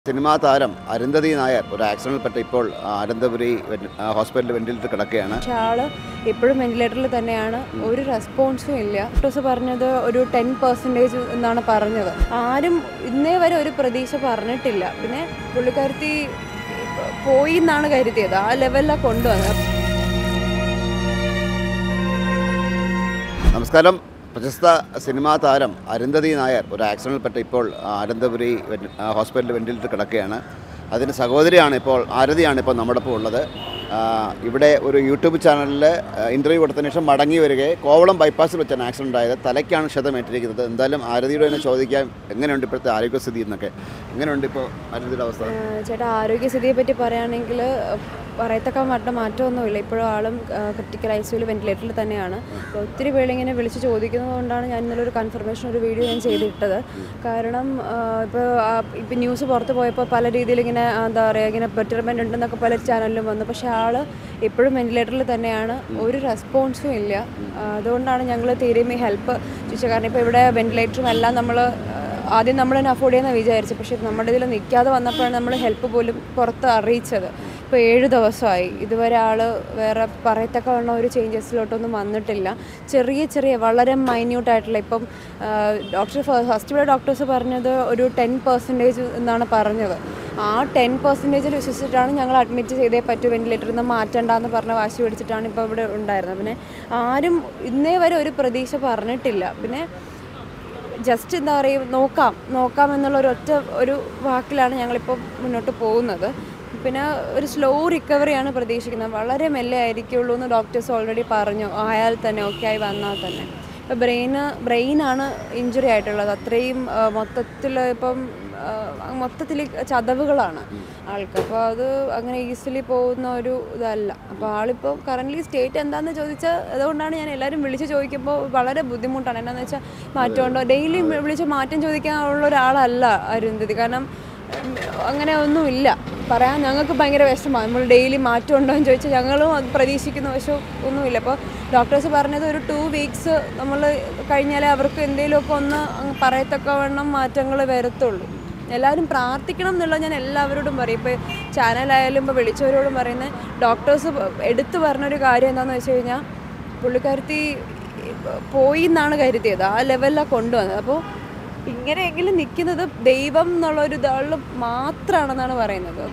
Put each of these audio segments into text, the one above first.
Cinema താരം അരുന്ധതി നായർ ഒരു ആക്സിഡന്റിൽപ്പെട്ട് ഇപ്പോൾ അനന്തപുരി ഹോസ്പിറ്റലിൽ വെന്റിലേറ്റർ കിടക്കുകയാണ്. ആള് ഇപ്പോഴും വെന്റിലേറ്ററിൽ തന്നെയാണ്. ഒരു റെസ്പോൺസും ഇല്ല. ഡോക്ടേഴ്സ് പറഞ്ഞത് ഒരു 10% എന്നാണ് പറഞ്ഞത്. ആരും ഇന്നേ വരെ ഒരു പ്രതീക്ഷ പറഞ്ഞിട്ടില്ല. പിന്നെ പുള്ളിക്കാരത്തി പോയി എന്നാണ് കരുതിയത്. ആ ലെവലിലാണ് കൊണ്ടുവന്നത്. നമസ്കാരം. പ്രശസ്ത സിനിമാ താരം അരുന്ധതി നായർ ഒരു ആക്സിഡന്റിൽപ്പെട്ട് ഇപ്പോൾ അനന്തപുരി ഹോസ്പിറ്റലിൽ വെന്റിലേറ്റർ കിടക്കുകയാണ്. അതിൻ്റെ സഹോദരിയാണ് ഇപ്പോൾ ആരതിയാണ് ഇപ്പോൾ നമ്മോടൊപ്പം ഉള്ളത്. ഇവിടെ ഒരു യൂട്യൂബ് ചാനലിൽ ഇൻ്റർവ്യൂ കൊടുത്തതിന് ശേഷം മടങ്ങി വരികയെ കോവളം ബൈപ്പാസിൽ വെച്ചാണ് ആക്സിഡൻ്റ് ആയത്. തലയ്ക്കാണ് ക്ഷതമേറ്റിരിക്കുന്നത്. എന്തായാലും ആരതിയുടെ തന്നെ ചോദിക്കാം, എങ്ങനെയുണ്ട് ഇപ്പോഴത്തെ ആരോഗ്യസ്ഥിതി എന്നൊക്കെ. എങ്ങനെയുണ്ട് ഇപ്പോൾ ആരതിയുടെ അവസ്ഥ? ചേട്ടാ, ആരോഗ്യസ്ഥിതിയെ പറ്റി പറയുകയാണെങ്കിൽ പറയത്തക്ക മാറ്റമൊന്നുമില്ല. ഇപ്പോഴും ആളും ക്രിട്ടിക്കൽ ICUവിൽ വെന്റിലേറ്ററിൽ തന്നെയാണ്. ഒത്തിരി പേരിങ്ങനെ വിളിച്ച് ചോദിക്കുന്നത് കൊണ്ടാണ് ഞാൻ ഇന്നലൊരു കൺഫർമേഷൻ ഒരു വീഡിയോ ഞാൻ ചെയ്തിട്ടത്. കാരണം ഇപ്പോൾ ന്യൂസ് പുറത്ത് പോയപ്പോൾ പല രീതിയിൽ ഇങ്ങനെ എന്താ പറയുക, ഇങ്ങനെ ബെറ്റർമെൻറ്റ് ഉണ്ടെന്നൊക്കെ പല ചാനലിലും വന്നു. പക്ഷേ ആൾ ഇപ്പോഴും വെന്റിലേറ്ററിൽ തന്നെയാണ്. ഒരു റെസ്പോൺസും ഇല്ല. അതുകൊണ്ടാണ് ഞങ്ങൾ തീരെയും ഈ ഹെൽപ്പ് ചോദിച്ചത്. കാരണം ഇപ്പോൾ ഇവിടെ വെന്റിലേറ്ററും എല്ലാം ആദ്യം നമ്മൾ തന്നെ അഫോർഡ് ചെയ്യുന്ന വിചാരിച്ചു. പക്ഷേ നമ്മുടെ ഇതിൽ നിൽക്കാതെ വന്നപ്പോഴാണ് നമ്മൾ ഹെൽപ്പ് പോലും പുറത്ത് അറിയിച്ചത്. ഇപ്പോൾ 7 ദിവസമായി. ഇതുവരെ ആൾ വേറെ പറയത്തക്കവണ്ണം ഒരു ചേഞ്ചസിലോട്ടൊന്നും വന്നിട്ടില്ല. ചെറിയ വളരെ മൈന്യൂട്ടായിട്ടുള്ള ഇപ്പം ഫസ്റ്റ് ഇവിടെ ഡോക്ടേഴ്സ് പറഞ്ഞത് ഒരു 10% എന്നാണ് പറഞ്ഞത്. ആ 10% വിശ്വസിച്ചിട്ടാണ് ഞങ്ങൾ അഡ്മിറ്റ് ചെയ്തേ പറ്റൂ, വെന്റിലേറ്ററിൽ നിന്ന് മാറ്റണ്ടെന്ന് പറഞ്ഞ് വാശി പിടിച്ചിട്ടാണ് ഇപ്പോൾ ഇവിടെ ഉണ്ടായിരുന്നത്. പിന്നെ ആരും ഇന്നേ വരെ ഒരു പ്രതീക്ഷ പറഞ്ഞിട്ടില്ല. പിന്നെ ജസ്റ്റ് എന്താ പറയുക, നോക്കാം എന്നുള്ള ഒരു വാക്കിലാണ് ഞങ്ങളിപ്പോൾ മുന്നോട്ട് പോകുന്നത്. പിന്നെ ഒരു സ്ലോ റിക്കവറിയാണ് പ്രതീക്ഷിക്കുന്നത്. വളരെ മെല്ലെ ആയിരിക്കുള്ളൂ എന്ന് ഡോക്ടേഴ്സ് ഓൾറെഡി പറഞ്ഞു. ആയാൽ തന്നെ ഓക്കെ ആയി വന്നാൽ തന്നെ. ഇപ്പോൾ ബ്രെയിനാണ് ഇഞ്ചുറി ആയിട്ടുള്ളത്. അത്രയും മൊത്തത്തിൽ ചതവുകളാണ് ആൾക്ക്. അപ്പോൾ അത് അങ്ങനെ ഈസിലി പോകുന്ന ഒരു ഇതല്ല. അപ്പോൾ ആളിപ്പോൾ കറൻ്റ്ലി സ്റ്റേറ്റ് എന്താണെന്ന് ചോദിച്ചാൽ, അതുകൊണ്ടാണ് ഞാൻ എല്ലാവരും വിളിച്ച് ചോദിക്കുമ്പോൾ വളരെ ബുദ്ധിമുട്ടാണ്. എന്താണെന്ന് വെച്ചാൽ മാറ്റമുണ്ടോ, ഡെയിലി വിളിച്ച് മാറ്റം ചോദിക്കാനുള്ള ഒരാളല്ല അരുന്ധതി. കാരണം അങ്ങനെ ഒന്നുമില്ല പറയാൻ. ഞങ്ങൾക്ക് ഭയങ്കര വിഷമമാണ്. നമ്മൾ ഡെയിലി മാറ്റം ഉണ്ടോ എന്ന് ചോദിച്ചാൽ ഞങ്ങളും അത് പ്രതീക്ഷിക്കുന്ന പക്ഷേ ഒന്നുമില്ല. അപ്പോൾ ഡോക്ടേഴ്സ് പറഞ്ഞത് ഒരു 2 വീക്സ് നമ്മൾ കഴിഞ്ഞാലേ അവർക്ക് എന്തെങ്കിലുമൊക്കെ ഒന്ന് പറയത്തക്കവണ്ണം മാറ്റങ്ങൾ വരത്തുള്ളൂ. എല്ലാവരും പ്രാർത്ഥിക്കണം എന്നുള്ളത് ഞാൻ എല്ലാവരോടും പറയും. ഇപ്പോൾ ചാനലായാലും ഇപ്പോൾ വിളിച്ചവരോടും പറയുന്നത്, ഡോക്ടേഴ്സ് എടുത്തു പറഞ്ഞൊരു കാര്യം എന്താണെന്ന് വെച്ച് കഴിഞ്ഞാൽ, പുള്ളിക്കാരത്തി പോയി എന്നാണ് കരുതിയത്. ആ ലെവലിലാണ് കൊണ്ടുവന്നത്. അപ്പോൾ ഇങ്ങനെയെങ്കിലും നിൽക്കുന്നത് ദൈവം എന്നുള്ളൊരു ഇതാളിൽ മാത്രമാണെന്നാണ് പറയുന്നത്.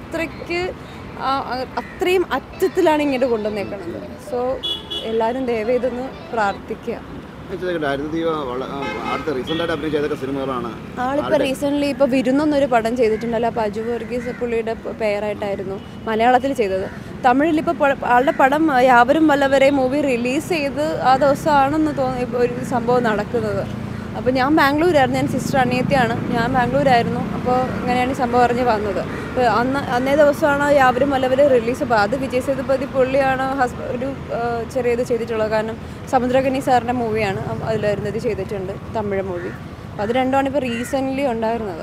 അത്രയും അറ്റത്തിലാണ് ഇങ്ങോട്ട് കൊണ്ടുവന്നേക്കുന്നത്. സോ എല്ലാവരും ദയവ് ഇതൊന്ന് പ്രാർത്ഥിക്കുക. ആളിപ്പോൾ റീസെൻ്റ്ലി ഇപ്പോൾ വിരുന്നൊന്നൊരു പടം ചെയ്തിട്ടുണ്ടല്ലോ. അപ്പോൾ അജു വർഗീസ് പുള്ളിയുടെ പേരായിട്ടായിരുന്നു മലയാളത്തിൽ ചെയ്തത്. തമിഴിലിപ്പോൾ ആളുടെ പടം യാവരും വല്ലവരെ മൂവി റിലീസ് ചെയ്ത് ആ ദിവസമാണെന്ന് തോന്നി ഒരു സംഭവം നടക്കുന്നത്. അപ്പോൾ ഞാൻ ബാംഗ്ലൂരായിരുന്നു. ഞാൻ സിസ്റ്റർ അനിയത്തിയാണ്. ഞാൻ ബാംഗ്ലൂരായിരുന്നു. അപ്പോൾ ഇങ്ങനെയാണ് ഈ സംഭവം അറിഞ്ഞ് വന്നത്. അപ്പോൾ അന്നേ ദിവസമാണ് യാവരും വല്ലവരെ റിലീസ്. അപ്പോൾ അത് വിജയ് സേതുപതി പുള്ളിയാണ് ഒരു ചെറിയത് ചെയ്തിട്ടുള്ളത്. കാരണം സമുദ്രകനി സാറിൻ്റെ മൂവിയാണ് അതിലായിരുന്നത് ചെയ്തിട്ടുണ്ട്, തമിഴ് മൂവി. അപ്പോൾ അത് രണ്ടുമാണ് ഇപ്പോൾ റീസെൻ്റ്ലി ഉണ്ടായിരുന്നത്.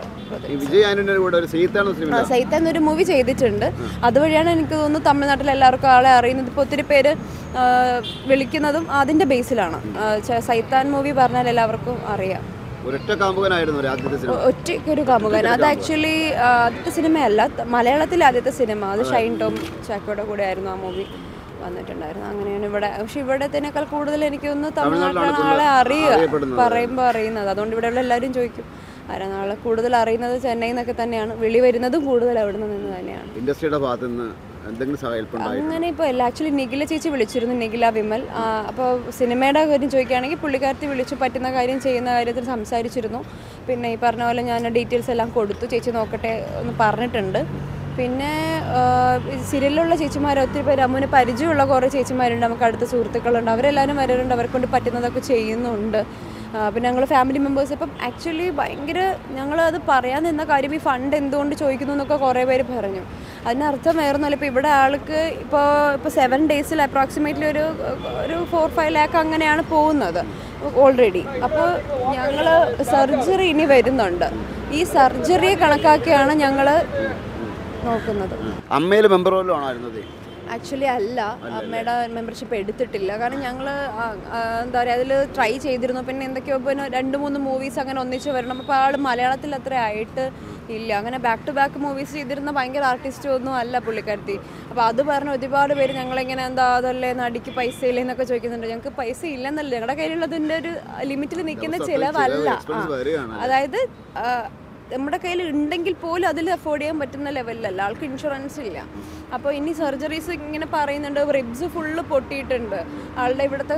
സൈത്താൻ ഒരു മൂവി ചെയ്തിട്ടുണ്ട്. അതുവഴിയാണ് എനിക്ക് തോന്നുന്നു തമിഴ്നാട്ടിൽ എല്ലാവർക്കും ആളെ അറിയുന്നത്. ഇപ്പോൾ ഒത്തിരി പേര് വിളിക്കുന്നതും അതിൻ്റെ ബേസിലാണ്. സൈത്താൻ മൂവി പറഞ്ഞാൽ എല്ലാവർക്കും അറിയാം. ഒറ്റയ്ക്കൊരു കാമുകൻ. അത് ആക്ച്വലി ആദ്യത്തെ സിനിമയല്ല, മലയാളത്തിലെ ആദ്യത്തെ സിനിമ. അത് ഷൈൻ ടോം ചാക്കോയുടെ കൂടെ ആയിരുന്നു ആ മൂവി വന്നിട്ടുണ്ടായിരുന്നു. അങ്ങനെയാണ് ഇവിടെ. പക്ഷെ ഇവിടത്തേക്കാൾ കൂടുതൽ എനിക്കൊന്ന് തമിഴ്നാട്ടിലാണ് ആളെ പറയുമ്പോൾ അറിയുന്നത്. അതുകൊണ്ട് ഇവിടെയുള്ള എല്ലാവരും ചോദിക്കും ആരാ നാളെ കൂടുതൽ അറിയുന്നത് ചെന്നൈയിൽ നിന്നൊക്കെ തന്നെയാണ്. വിളി വരുന്നതും കൂടുതൽ അവിടെ നിന്ന് തന്നെയാണ്. ഇൻഡസ്ട്രിയുടെ ഭാഗത്ത് നിന്ന് അങ്ങനെ ഇപ്പോൾ ആക്ച്വലി നിഖില ചേച്ചി വിളിച്ചിരുന്നു, നിഖില വിമൽ. അപ്പോൾ സിനിമയുടെ കാര്യം ചോദിക്കുകയാണെങ്കിൽ പുള്ളിക്കാരത്തി വിളിച്ചു പറ്റുന്ന കാര്യം ചെയ്യുന്ന കാര്യത്തിൽ സംസാരിച്ചിരുന്നു. പിന്നെ ഈ പറഞ്ഞ പോലെ ഞാൻ ഡീറ്റെയിൽസ് എല്ലാം കൊടുത്തു, ചേച്ചി നോക്കട്ടെ എന്ന് പറഞ്ഞിട്ടുണ്ട്. പിന്നെ സീരിയലിലുള്ള ചേച്ചിമാർ ഒത്തിരി പേര്, അമ്മുവിന് പരിചയമുള്ള കുറേ ചേച്ചിമാരുണ്ട്, നമുക്ക് അടുത്ത സുഹൃത്തുക്കളുണ്ട്. അവരെല്ലാവരും വരാറുണ്ട്, അവരെ കൊണ്ട് പറ്റുന്നതൊക്കെ ചെയ്യുന്നുണ്ട്. പിന്നെ ഞങ്ങൾ ഫാമിലി മെമ്പേഴ്സ് ഇപ്പം ആക്ച്വലി ഭയങ്കര ഞങ്ങളത് പറയാൻ നിന്ന കാര്യം, ഈ ഫണ്ട് എന്തുകൊണ്ട് ചോദിക്കുന്നു എന്നൊക്കെ കുറേ പേര് പറഞ്ഞു. അതിനർത്ഥം വേറൊന്നുമല്ല. ഇപ്പോൾ ഇവിടെ ആൾക്ക് ഇപ്പോൾ 7 ഡേയ്സിൽ അപ്രോക്സിമേറ്റ്ലി ഒരു 4-5 ലാക്ക് അങ്ങനെയാണ് പോകുന്നത് ഓൾറെഡി. അപ്പോൾ ഞങ്ങൾ സർജറി ഇനി വരുന്നുണ്ട്. ഈ സർജറിയെ കണക്കാക്കിയാണ് ഞങ്ങൾ നോക്കുന്നത്. അമ്മയിൽ മെമ്പർ പോലും ആണായിരുന്നത്. ആക്ച്വലി അല്ല, അമ്മയുടെ മെമ്പർഷിപ്പ് എടുത്തിട്ടില്ല. കാരണം ഞങ്ങൾ എന്താ പറയുക അതിൽ ട്രൈ ചെയ്തിരുന്നു. പിന്നെ എന്തൊക്കെയോ പിന്നെ 2-3 മൂവീസ് അങ്ങനെ ഒന്നിച്ച് വരണം. അപ്പോൾ ആൾ മലയാളത്തിൽ അത്ര ആയിട്ട് ഇല്ല. അങ്ങനെ ബാക്ക് ടു ബാക്ക് മൂവീസ് ചെയ്തിരുന്ന ഭയങ്കര ആർട്ടിസ്റ്റ് ഒന്നും അല്ല പുള്ളിക്കാരത്തി. അപ്പോൾ അത് പറഞ്ഞ് ഒരുപാട് പേര് ഞങ്ങളിങ്ങനെ എന്താ അതല്ലേ നടിക്ക് പൈസ ഇല്ല എന്നൊക്കെ ചോദിക്കുന്നുണ്ട്. ഞങ്ങൾക്ക് പൈസ ഇല്ലെന്നല്ല, ഞങ്ങളുടെ കയ്യിലുള്ളതിൻ്റെ ഒരു ലിമിറ്റിൽ നിൽക്കുന്ന ചിലവല്ല. അതായത് നമ്മുടെ കയ്യിൽ ഉണ്ടെങ്കിൽ പോലും അതിൽ അഫോർഡ് ചെയ്യാൻ പറ്റുന്ന ലെവലിലല്ല. ആൾക്ക് ഇൻഷുറൻസ് ഇല്ല. അപ്പോൾ ഇനി സർജറീസ് ഇങ്ങനെ പറയുന്നുണ്ട്. റിബ്സ് ഫുള്ള് പൊട്ടിയിട്ടുണ്ട്, ആളുടെ ഇവിടുത്തെ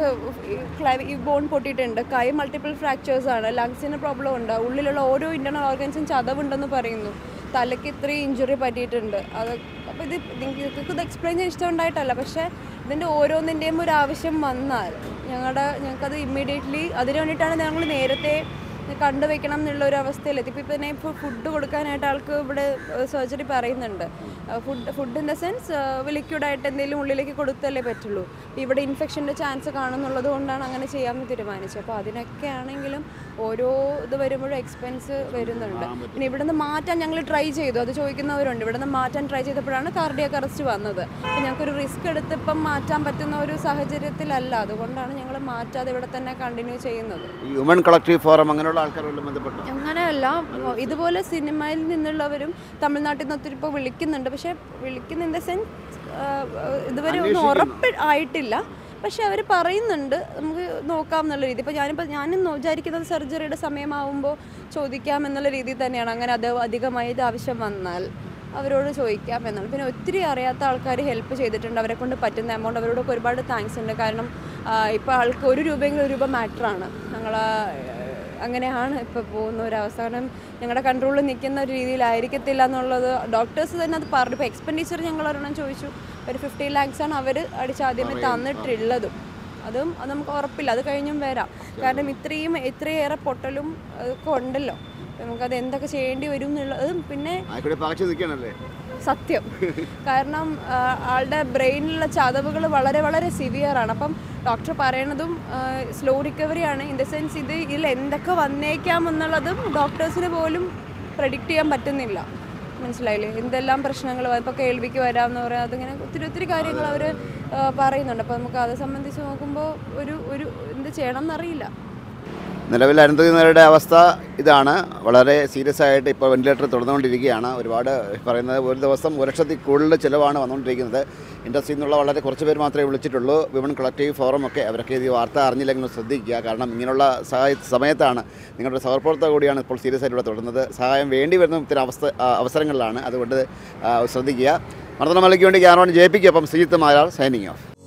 ഈ ബോൺ പൊട്ടിയിട്ടുണ്ട്, കൈ മൾട്ടിപ്പിൾ ഫ്രാക്ചേഴ്സ് ആണ്, ലങ്സിന് പ്രോബ്ലം ഉണ്ട്, ഉള്ളിലുള്ള ഓരോ ഇൻറ്റേർണൽ ഓർഗൻസും ചതവുണ്ടെന്ന് പറയുന്നു, തലയ്ക്ക് ഇത്രയും ഇഞ്ചുറി പറ്റിയിട്ടുണ്ട്. അത് അപ്പോൾ നിങ്ങൾക്ക് ഇത് എക്സ്പ്ലെയിൻ ചെയ്യാൻ ഇഷ്ടമുണ്ടായിട്ടല്ല, പക്ഷേ ഇതിൻ്റെ ഓരോന്നിൻ്റെയും ഒരു ആവശ്യം വന്നാൽ ഞങ്ങൾക്കത് ഇമ്മീഡിയറ്റ്ലി അതിന് വേണ്ടിയിട്ടാണ് ഞങ്ങൾ നേരത്തെ കണ്ടുവയ്ക്കണം എന്നുള്ളൊരു അവസ്ഥയിലെത്തി. ഇപ്പോൾ ഫുഡ് കൊടുക്കാനായിട്ട് ആൾക്ക് ഇവിടെ സർജറി പറയുന്നുണ്ട്. ഫുഡ് ഇൻ ദ സെൻസ് ലിക്വിഡായിട്ട് എന്തെങ്കിലും ഉള്ളിലേക്ക് കൊടുത്തല്ലേ പറ്റുള്ളൂ. ഇവിടെ ഇൻഫെക്ഷൻ്റെ ചാൻസ് കാണുന്നുള്ളത് കൊണ്ടാണ് അങ്ങനെ ചെയ്യാമെന്ന് തീരുമാനിച്ചത്. അപ്പോൾ അതിനൊക്കെ ആണെങ്കിലും ഓരോ ഇത് വരുമ്പോഴും എക്സ്പെൻസ് വരുന്നുണ്ട്. പിന്നെ ഇവിടെ നിന്ന് മാറ്റാൻ ഞങ്ങൾ ട്രൈ ചെയ്തു, അത് ചോദിക്കുന്നവരുണ്ട്. ഇവിടെ നിന്ന് മാറ്റാൻ ട്രൈ ചെയ്തപ്പോഴാണ് കാർഡിയാക് അറസ്റ്റ് വന്നത്. അപ്പോൾ ഞങ്ങൾക്കൊരു റിസ്ക് എടുത്ത് ഇപ്പം മാറ്റാൻ പറ്റുന്ന ഒരു സാഹചര്യത്തിലല്ല, അതുകൊണ്ടാണ് ഞങ്ങൾ മാറ്റാതെ ഇവിടെ തന്നെ കണ്ടിന്യൂ ചെയ്യുന്നത്. ഹ്യൂമൻ കളക്ടീവ് ഫോറം അങ്ങനെയുള്ള ആൾക്കാരുമായി ബന്ധപ്പെട്ടു അങ്ങനെയല്ല, ഇതുപോലെ സിനിമയിൽ നിന്നുള്ളവരും തമിഴ്നാട്ടിൽ നിന്ന് ഒത്തിരി ഇപ്പോൾ വിളിക്കുന്നുണ്ട്. പക്ഷേ വിളിക്കുന്ന ഇൻ ദ സെൻസ് ഇതുവരെ ഒന്നും ഉറപ്പ് ആയിട്ടില്ല. പക്ഷെ അവർ പറയുന്നുണ്ട് നമുക്ക് നോക്കാം എന്നുള്ള രീതി. ഇപ്പോൾ ഞാനും വിചാരിക്കുന്നത് സർജറിയുടെ സമയമാവുമ്പോൾ ചോദിക്കാം എന്നുള്ള രീതിയിൽ തന്നെയാണ്. അങ്ങനെ അത് അധികമായി ഇത് ആവശ്യം വന്നാൽ അവരോട് ചോദിക്കാം എന്നാണ്. പിന്നെ ഒത്തിരി അറിയാത്ത ആൾക്കാർ ഹെൽപ്പ് ചെയ്തിട്ടുണ്ട്. അവരെ കൊണ്ട് പറ്റുന്ന എമൗണ്ട് അവരോടൊക്കെ ഒരുപാട് താങ്ക്സ് ഉണ്ട്. കാരണം ഇപ്പോൾ ആൾക്ക് 1 രൂപയെങ്കിലും 1 രൂപ മാറ്ററാണ്. അങ്ങനെയാണ് ഇപ്പോൾ പോകുന്ന ഒരവസ്ഥ. കാരണം ഞങ്ങളുടെ കൺട്രോളിൽ നിൽക്കുന്ന ഒരു രീതിയിലായിരിക്കത്തില്ല എന്നുള്ളത് ഡോക്ടേഴ്സ് തന്നെ അത് പറഞ്ഞു. ഇപ്പോൾ എക്സ്പെൻഡിച്ചർ ഞങ്ങൾ ഒരെണ്ണം ചോദിച്ചു, ഒരു 50 lakhs ആണ് അവർ അടിച്ചാദ്യമേ തന്നിട്ടുള്ളതും. അത് നമുക്ക് ഉറപ്പില്ല, അത് കഴിഞ്ഞും വരാം. കാരണം ഇത്രയേറെ പൊട്ടലും ഒക്കെ ഉണ്ടല്ലോ, നമുക്കത് എന്തൊക്കെ ചെയ്യേണ്ടി വരും എന്നുള്ളത്. പിന്നെ സത്യം, കാരണം ആളുടെ ബ്രെയിനിലുള്ള ചതവുകൾ വളരെ വളരെ സിവിയറാണ്. അപ്പം ഡോക്ടർ പറയണതും സ്ലോ റിക്കവറിയാണ്. ഇൻ ദ സെൻസ് ഇതിൽ എന്തൊക്കെ വന്നേക്കാം എന്നുള്ളതും ഡോക്ടേഴ്സിന് പോലും പ്രഡിക്റ്റ് ചെയ്യാൻ പറ്റുന്നില്ല. മനസ്സിലായില്ലേ? എന്തെല്ലാം പ്രശ്നങ്ങൾ ഇപ്പോൾ കേൾവിക്ക് വരാമെന്ന് പറയാം. അതിങ്ങനെ ഒത്തിരി കാര്യങ്ങൾ അവർ പറയുന്നുണ്ട്. അപ്പോൾ നമുക്ക് അത് സംബന്ധിച്ച് നോക്കുമ്പോൾ ഒരു എന്ത് ചെയ്യണം എന്നറിയില്ല. നിലവിൽ അരുന്ധതി നായരുടെ അവസ്ഥ ഇതാണ്. വളരെ സീരിയസ് ആയിട്ട് ഇപ്പോൾ വെന്റിലേറ്റർ തുടർന്നുകൊണ്ടിരിക്കുകയാണ്. ഒരുപാട് പറയുന്നത് ഒരു ദിവസം 1 ലക്ഷത്തിൽ കൂടുതൽ ചിലവാണ് വന്നുകൊണ്ടിരിക്കുന്നത്. ഇൻഡസ്ട്രിയിൽ നിന്നുള്ള വളരെ കുറച്ച് പേര് മാത്രമേ വിളിച്ചിട്ടുള്ളൂ. വിമൺ കളക്ടീവ് ഫോറം ഒക്കെ അവരൊക്കെ ഈ വാർത്ത അറിഞ്ഞില്ലെങ്കിൽ ശ്രദ്ധിക്കുക. കാരണം ഇങ്ങനെയുള്ള സമയത്താണ് നിങ്ങളുടെ സഹപ്രവർത്തക കൂടിയാണ് ഇപ്പോൾ സീരിയസ് ആയിട്ട് ഇവിടെ തുടരുന്നത്. സഹായം വേണ്ടി വരുന്ന ഇത്തരം അവസരങ്ങളിലാണ്. അതുകൊണ്ട് ശ്രദ്ധിക്കുക. മർദ്ദന മലയ്ക്ക് വേണ്ടി ക്യാമറമാൻ JP-ക്കൊപ്പം ശ്രീജിത്ത് മാരാർ സൈനിങ് ഓഫ്.